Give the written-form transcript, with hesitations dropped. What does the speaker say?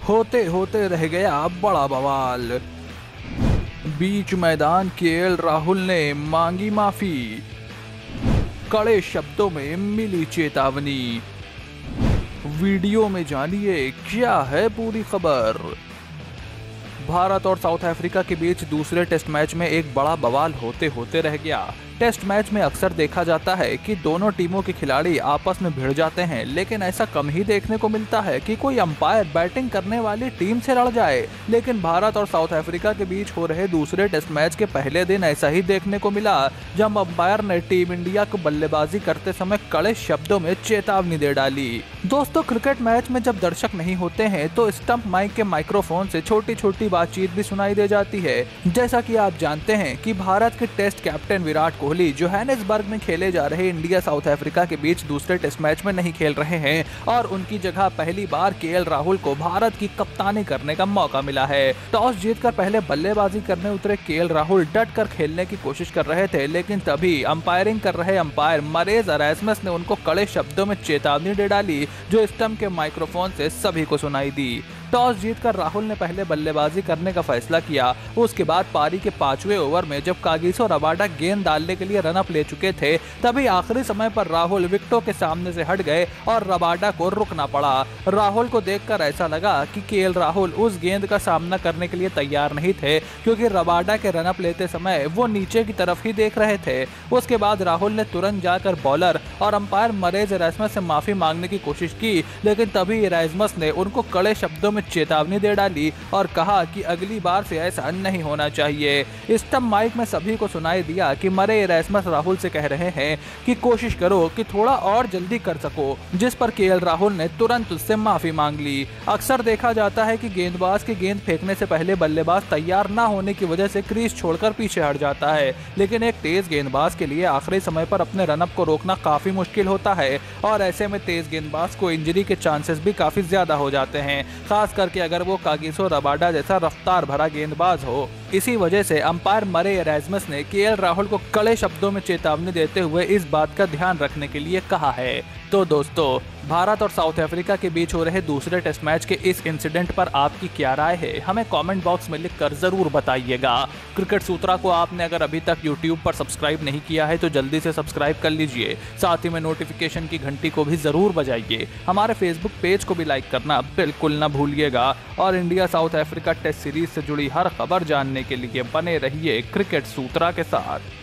होते होते रह गया बड़ा बवाल। बीच मैदान केएल राहुल ने मांगी माफी, कड़े शब्दों में मिली चेतावनी। वीडियो में जानिए क्या है पूरी खबर। भारत और साउथ अफ्रीका के बीच दूसरे टेस्ट मैच में एक बड़ा बवाल होते होते रह गया। टेस्ट मैच में अक्सर देखा जाता है कि दोनों टीमों के खिलाड़ी आपस में भिड़ जाते हैं, लेकिन ऐसा कम ही देखने को मिलता है कि कोई अंपायर बैटिंग करने वाली टीम से लड़ जाए। लेकिन भारत और साउथ अफ्रीका के बीच हो रहे दूसरे टेस्ट मैच के पहले दिन ऐसा ही देखने को मिला, जब अंपायर ने टीम इंडिया को बल्लेबाजी करते समय कड़े शब्दों में चेतावनी दे डाली। दोस्तों, क्रिकेट मैच में जब दर्शक नहीं होते हैं तो स्टंप माइक के माइक्रोफोन से छोटी छोटी बातचीत भी सुनाई दे जाती है। जैसा कि आप जानते हैं कि भारत के test captain Virat Kohli Johannesburg में खेले जा रहे इंडिया साउथ अफ्रीका के बीच दूसरे टेस्ट मैच में नहीं खेल रहे हैं और उनकी जगह पहली बार केएल राहुल को भारत की कप्तानी करने का मौका मिला है। टॉस जीतकर पहले बल्लेबाजी करने उतरे केएल राहुल डट कर खेलने की कोशिश कर रहे थे, लेकिन तभी अंपायरिंग कर रहे अंपायर मरेज एरास्मस ने उनको कड़े शब्दों में चेतावनी दे डाली, जो स्टंप के माइक्रोफोन से सभी को सुनाई दी। टॉस जीतकर राहुल ने पहले बल्लेबाजी करने का फैसला किया। उसके बाद पारी के 5वें ओवर में जब कागिसो रबाडा गेंद डालने के लिए रनअप ले चुके थे, तभी आखिरी समय पर राहुल विकेटों के सामने से हट गए और रबाडा को रुकना पड़ा। राहुल को देखकर ऐसा लगा कि केएल राहुल उस गेंद का सामना करने के लिए तैयार नहीं थे, क्योंकि रबाडा के रनअप लेते समय वो नीचे की तरफ ही देख रहे थे। उसके बाद राहुल ने तुरंत जाकर बॉलर और अंपायर मरेज एरास्मस से माफी मांगने की कोशिश की, लेकिन तभी एरास्मस ने उनको कड़े शब्दों चेतावनी दे डाली और कहा कि अगली बार से ऐसा नहीं होना चाहिए। स्टंप माइक में सभी को सुनाई दिया कि मरे एरास्मस राहुल से कह रहे हैं कि कोशिश करो कि थोड़ा और जल्दी कर सको, जिस पर केएल राहुल ने तुरंत उससे माफी मांग ली। अक्सर देखा जाता है कि गेंदबाज के गेंद फेंकने से पहले बल्लेबाज तैयार न होने की वजह से क्रीज छोड़कर पीछे हट जाता है, लेकिन एक तेज गेंदबाज के लिए आखिरी समय पर अपने रनअप को रोकना काफी मुश्किल होता है और ऐसे में तेज गेंदबाज को इंजरी के चांसेस भी काफी ज्यादा हो जाते हैं, खास करके अगर वो कागिसो रबाडा जैसा रफ्तार भरा गेंदबाज हो। इसी वजह से अंपायर मरे एरास्मस ने केएल राहुल को कड़े शब्दों में चेतावनी देते हुए इस बात का ध्यान रखने के लिए कहा है। तो दोस्तों, भारत और साउथ अफ्रीका के बीच हो रहे दूसरे टेस्ट मैच के इस इंसिडेंट पर आपकी क्या राय है, हमें कमेंट बॉक्स में लिखकर जरूर बताइएगा। क्रिकेट सूत्रा को आपने अगर अभी तक यूट्यूब पर सब्सक्राइब नहीं किया है तो जल्दी से सब्सक्राइब कर लीजिए, साथ ही में नोटिफिकेशन की घंटी को भी जरूर बजाइए। हमारे फेसबुक पेज को भी लाइक करना बिल्कुल न भूलिएगा और India South Africa test series से जुड़ी हर खबर जानने के लिए बने रहिए क्रिकेट सूत्रा के साथ।